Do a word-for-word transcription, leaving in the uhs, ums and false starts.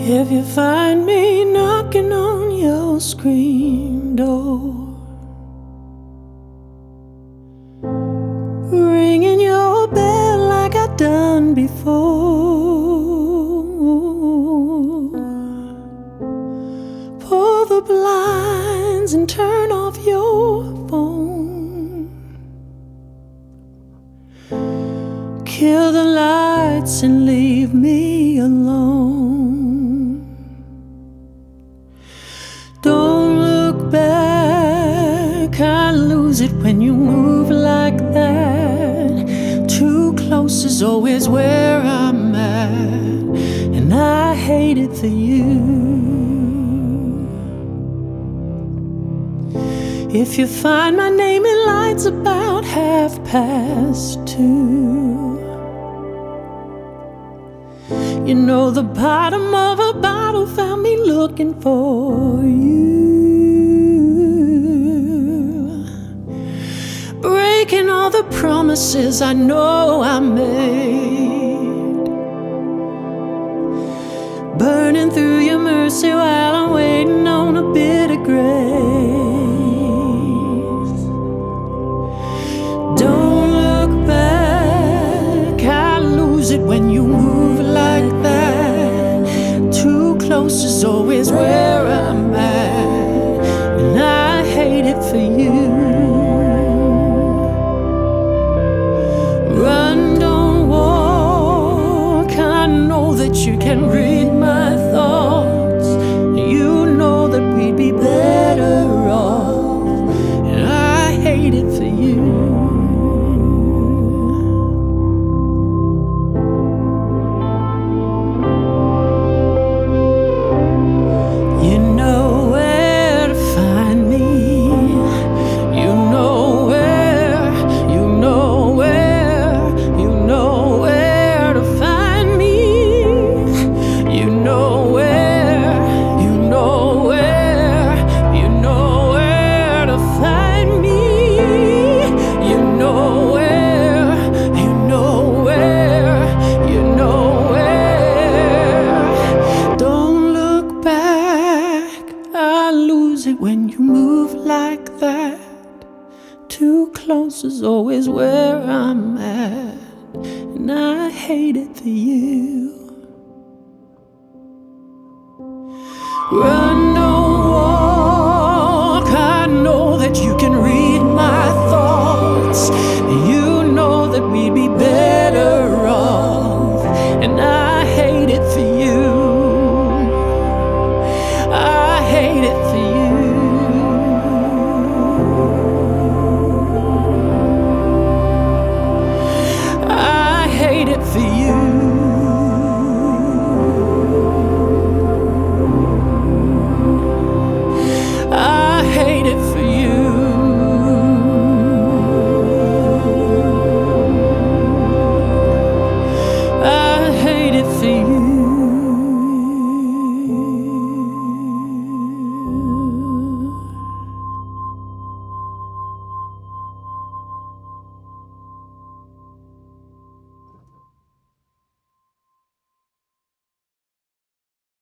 If you find me knocking on your screen door, ringing your bell like I've done before, pull the blinds and turn off your phone, kill the lights and leave me alone. Don't look back, I lose it when you move like that. Too close is always where I'm at, and I hate it for you. If you find my name in lights about half past two, you know the bottom of a bottle found me looking for you, breaking all the promises I know I made, burning through your mercy while I'm waiting on a bitter grace. Don't look back, I lose it when you move like that. Too close is always where I'm at, and I hate it for you. Run, don't walk, I know that you can read my thoughts. You know that we'd be better off, and I hate it for you. You know where to find me. You know where, you know where, you know where to find me. You know where, you know where, you know where to find me. You know where, you know where, you know where. Don't look back, I lose it when you move like that. Too close is always where I'm at, and I hate it for you. Run,